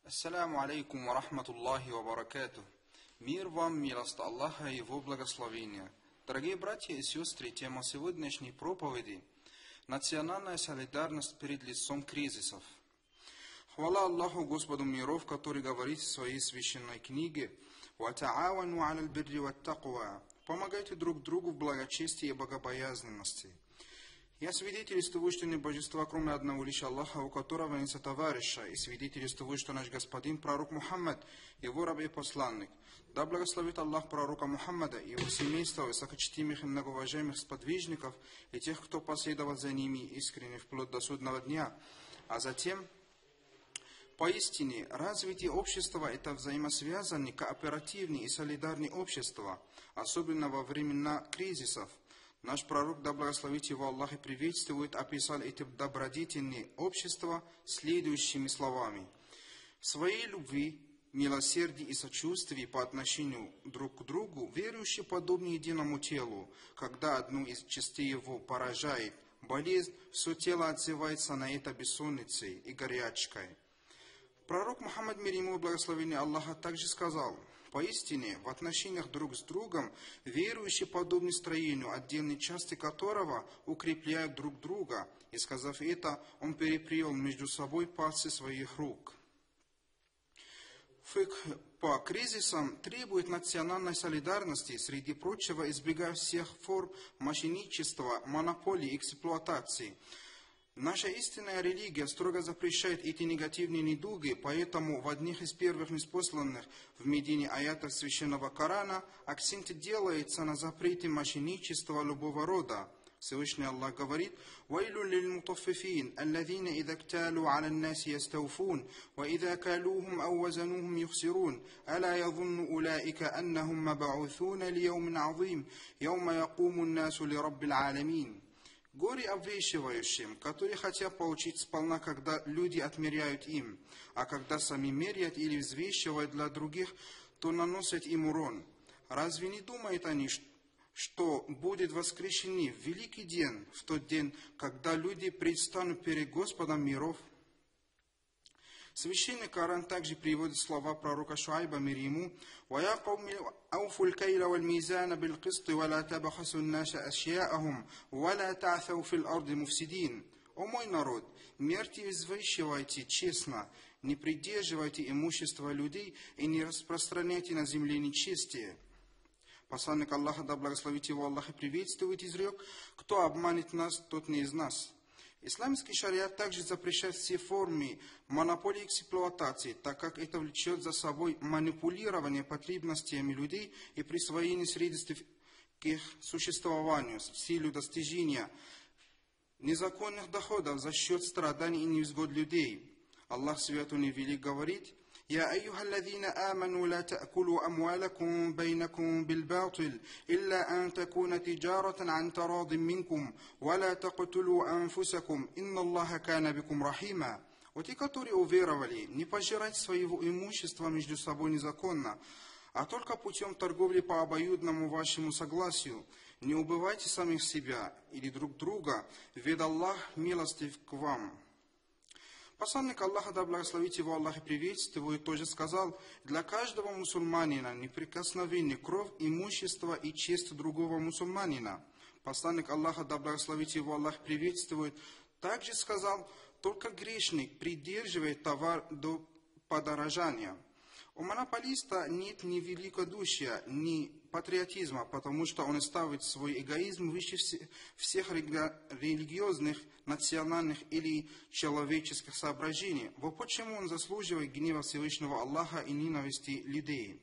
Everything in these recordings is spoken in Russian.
Ассаляму алейкум ва рахматуллахи ва баракатух. Мир вам, милость Аллаха и Его благословения. Дорогие братья и сестры, тема сегодняшней проповеди – национальная солидарность перед лицом кризисов. Хвала Аллаху, Господу миров, который говорит в своей священной книге: «Вата'авану а'аль бирри ват таква». Помогайте друг другу в благочестии и богобоязненности. Я свидетельствую, что нет божества, кроме одного лишь Аллаха, у которого нет сотоварища, и свидетельствую, что наш господин, пророк Мухаммад, его раб и посланник. Да благословит Аллах пророка Мухаммада и его семейство, высокочтимых и многоуважаемых сподвижников, и тех, кто последовал за ними искренне вплоть до судного дня. А затем, поистине, развитие общества – это взаимосвязанные, кооперативные и солидарные общества, особенно во времена кризисов. Наш пророк, да благословит его Аллах и приветствует, описал эти добродетельные общества следующими словами: в своей любви, милосердии и сочувствии по отношению друг к другу верующие подобны единому телу. Когда одну из частей его поражает болезнь, все тело отзывается на это бессонницей и горячкой. Пророк Мухаммад, мир ему и благословение Аллаха, также сказал: поистине, в отношениях друг с другом верующие подобны строению, отдельные части которого укрепляют друг друга. И сказав это, он переплел между собой пальцы своих рук. Фикх по кризисам требует национальной солидарности, среди прочего избегая всех форм мошенничества, монополии, эксплуатации. Наша истинная религия строго запрещает эти негативные недуги, поэтому в одних из первых неспосланных в Медине аятах Священного Корана акцент делается на запрете мошенничества любого рода. Всевышний Аллах говорит: «Вайлю лиль мутаффифин, аллазина иза кталу аля наси ястауфун, ва иза калухум ау вазанухум юхсирун, аля язунну улаика аннахум мабаутhuна лияумин азим, яума якуму насу ли раббил аламин». Горе обвещивающим, которые хотят получить сполна, когда люди отмеряют им, а когда сами меряют или взвешивают для других, то наносят им урон. Разве не думают они, что будет воскрешены в великий день, в тот день, когда люди предстанут перед Господом миров? Священный Коран также приводит слова пророка Шуайба, мир ему: «Вая кауми ауфу ль-кайля валь-мизана биль-кисты, ва ла табахасу н-наса ашьяахум, ва ла та'сау фил арди муфсидин». О мой народ, мерьте и взвешивайте честно, не придерживайте имущество людей и не распространяйте на земле нечестие. Посланник Аллаха, да благословит его Аллах и приветствует, изрек: кто обманет нас, тот не из нас. Исламский шариат также запрещает все формы монополии и эксплуатации, так как это влечет за собой манипулирование потребностями людей и присвоение средств к их существованию с целью достижения незаконных доходов за счет страданий и невзгод людей. Аллах Святой и Велик говорит: «Я айюха аллазина аману ла та'кулу амвалакум байнакум билбатил, илля ан такуна тиджаратан ан тарадин минкум, ва ла тaqтулу анфусакум, инна Аллаха кана бикум рахима». Вот те, которые уверовали, не пожирать своего имущества между собой незаконно, а только путем торговли по обоюдному вашему согласию. Не убивайте самих себя или друг друга, ведь Аллах милостив к вам. Посланник Аллаха, да благословит его Аллах и приветствует, тоже сказал: для каждого мусульманина неприкосновенна кровь, имущество и честь другого мусульманина. Посланник Аллаха, да благословит его Аллах и приветствует, также сказал: только грешник придерживает товар до подорожания. У монополиста нет ни великодушия, ни патриотизма, потому что он ставит свой эгоизм выше всех религиозных, национальных или человеческих соображений. Вот почему он заслуживает гнева Всевышнего Аллаха и ненависти людей.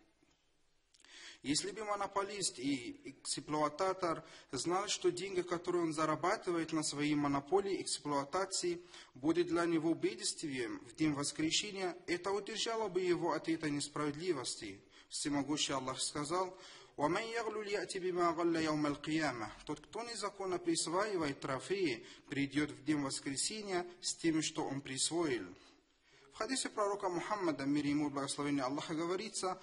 Если бы монополист и эксплуататор знал, что деньги, которые он зарабатывает на своей монополии и эксплуатации, будет для него бедствием в день воскресения, это удержало бы его от этой несправедливости. Всемогущий Аллах сказал: «Ваман яглу льяти бима галля яум аль-кияма». Тот, кто незаконно присваивает трофеи, придет в день воскресения с тем, что он присвоил. В хадисе пророка Мухаммада, мир ему и благословение Аллаха, говорится: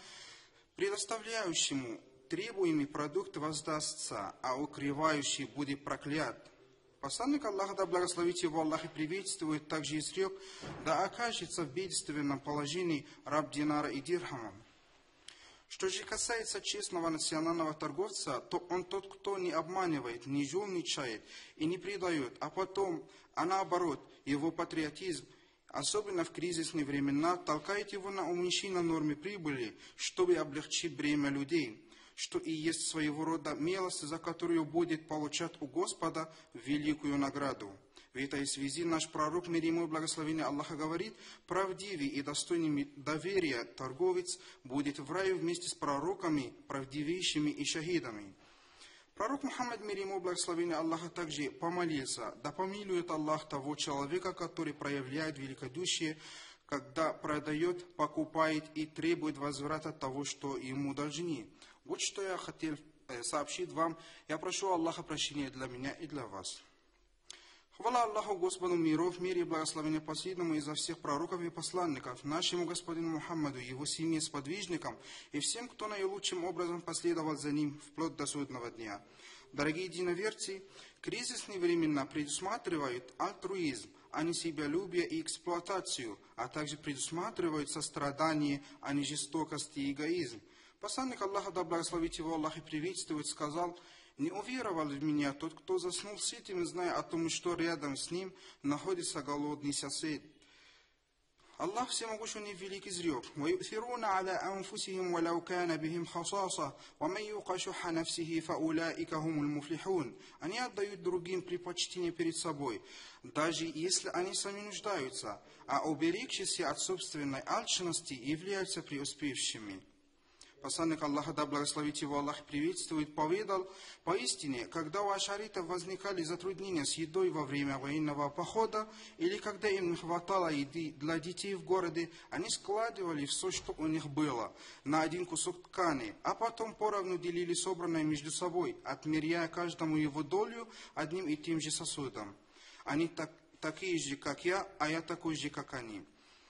предоставляющему требуемый продукт воздастся, а укрывающий будет проклят. Посланник Аллаха, да благословит его Аллах и приветствует, также изрек: да окажется в бедственном положении раб динара и дирхама. Что же касается честного национального торговца, то он тот, кто не обманывает, не жульничает и не предает, а наоборот, его патриотизм, особенно в кризисные времена, толкает его на уменьшение нормы прибыли, чтобы облегчить бремя людей, что и есть своего рода милость, за которую будет получать у Господа великую награду. В этой связи наш пророк, мир ему и благословение Аллаха, говорит: правдивый и достойный доверия торговец будет в раю вместе с пророками, правдивейшими и шахидами. Пророк Мухаммад, мир ему и благословение Аллаха, также помолился: да помилует Аллах того человека, который проявляет великодушие, когда продает, покупает и требует возврата того, что ему должны. Вот что я хотел сообщить вам. Я прошу Аллаха прощения для меня и для вас. Хвала Аллаху, Господу миров, мир и благословение последнему изо всех пророков и посланников, нашему Господину Мухаммаду, его семье, сподвижникам и всем, кто наилучшим образом последовал за ним вплоть до судного дня. Дорогие единоверцы, кризисные времена предусматривают альтруизм, а не себялюбие и эксплуатацию, а также предусматривают сострадание, а не жестокость и эгоизм. Посланник Аллаха, да благословит его Аллах и приветствует, сказал: не уверовал в меня тот, кто заснул сытым, зная о том, что рядом с ним находится голодный сосед. Аллах всемогущий и великий изрек: وَيُؤْثِرُونَ عَلَىٰ أَنفُسِهِمْ وَلَوْ كَانَ بِهِمْ خَصَاصَةٌ وَمَنْ يُوقَ شُحَّ نَفْسِهِ فَأُولَٰئِكَ هُمُ الْمُفْلِحُونَ. Они отдают другим предпочтение перед собой, даже если они сами нуждаются, а уберегшиеся от собственной алчности являются преуспевшими. Посланник Аллаха, да благословит его Аллах, приветствует, поведал: поистине, когда у ашаритов возникали затруднения с едой во время военного похода, или когда им не хватало еды для детей в городе, они складывали все, что у них было, на один кусок ткани, а потом поровну делили собранное между собой, отмеряя каждому его долю одним и тем же сосудом. Они такие же, как я, а я такой же, как они.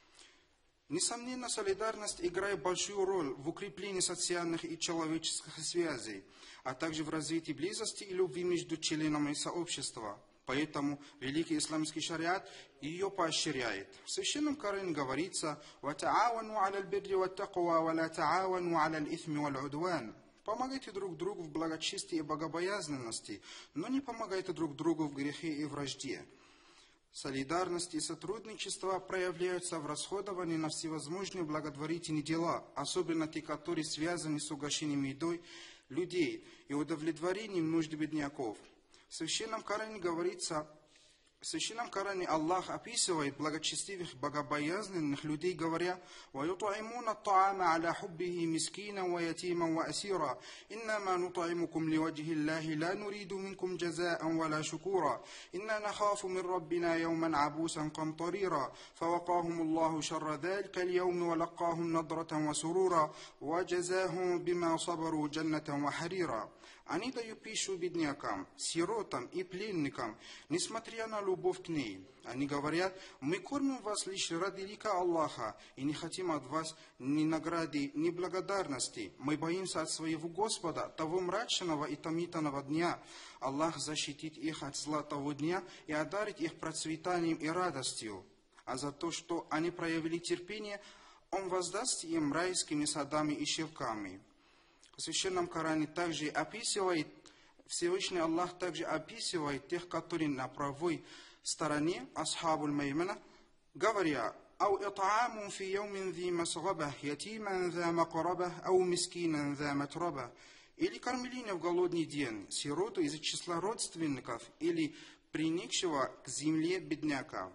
Несомненно, солидарность играет большую роль в укреплении социальных и человеческих связей, а также в развитии близости и любви между членами сообщества. Поэтому великий исламский шариат ее поощряет. В Священном Коране говорится: «Вата'авану аля аль-бирри ват-таква, ва ла та'авану аля аль-ithmi валь-удван». Помогайте друг другу в благочестии и богобоязненности, но не помогайте друг другу в грехе и вражде. Солидарность и сотрудничество проявляются в расходовании на всевозможные благотворительные дела, особенно те, которые связаны с угощением едой людей и удовлетворением нужд бедняков. В Священном Коране говорится, в Священном Коране Аллах описывает благочестивых, богобоязненных людей, говоря: وَيُطْعِمُونَ الطَّعَامَ عَلَى حُبِّهِ مِسْكِينًا وَيَتِيمًا وَأَسِيرًا إِنَّمَا نُطْعِمُكُمْ لِوَجْهِ اللَّهِ لَا نُرِيدُ مِنْكُمْ جَزَاءً وَلَا شُكُورًا إِنَّا نَخَافُ مِنْ رَبِّنَا يَوْمًا عَبُوسًا قَمْطَرِيرًا فَوَقَاهُمُ اللَّهُ شَرَّ ذَلِكَ الْيَوْمِ وَلَقَّاهُمْ نَضْرَةً وَسُرُورًا وَجَزَاهُمْ بِمَا صَبَرُوا جَنَّةً وَحَرِيرًا. Они дают пищу беднякам, сиротам и пленникам, несмотря на любовь к ней. Они говорят: мы кормим вас лишь ради лика Аллаха и не хотим от вас ни награды, ни благодарности. Мы боимся от своего Господа, того мрачного и томительного дня. Аллах защитит их от зла того дня и одарит их процветанием и радостью. А за то, что они проявили терпение, Он воздаст им райскими садами и шелками. В Священном Коране также описывает, Всевышний Аллах также описывает тех, которые на правой стороне, асхабуль маймана, говоря: «Ау ит'амун фи яумин зи масгабах, ятиман за макрабах, ау мискинан за матрабах». Или кормление в голодный день, сироту из числа родственников, или приникшего к земле бедняка.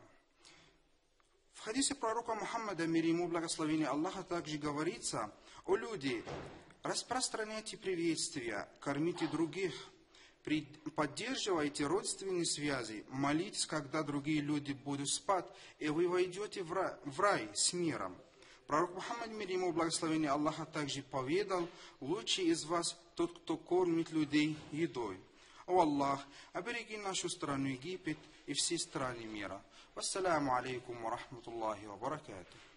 В хадисе пророка Мухаммада, мир ему благословение Аллаха, также говорится: «О люди, распространяйте приветствия, кормите других, поддерживайте родственные связи, молитесь, когда другие люди будут спать, и вы войдете в рай с миром». Пророк Мухаммад, мир ему благословение Аллаха, также поведал: лучший из вас тот, кто кормит людей едой. О Аллах, обереги нашу страну Египет и все страны мира. Вассаляму алейкум ва рахматуллахи ва баракатух.